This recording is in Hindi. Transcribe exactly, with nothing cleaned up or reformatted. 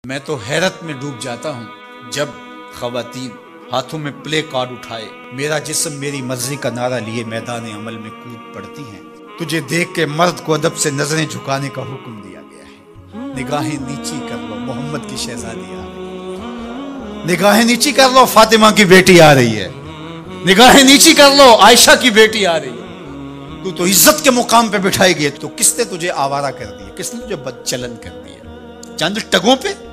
मैं तो हैरत में डूब जाता हूँ जब ख़वातीन हाथों में प्ले कार्ड उठाए मेरा जिस्म मेरी मर्जी का नारा लिए मैदान अमल में कूद पड़ती हैं। तुझे देख के मर्द को अदब से नजरें झुकाने का हुक्म दिया गया है। निगाहें नीची कर लो, मोहम्मद की शहजादी आ रही है। निगाहें नीची कर लो, फातिमा की बेटी आ रही है। निगाहें नीची कर लो, आयशा की बेटी आ रही है। तू तो इज्जत के मुकाम पे बिठाई गई, तो किसने तुझे आवारा कर दिया? किसने तुझे बदचलन कर दिया? चंद टगों पे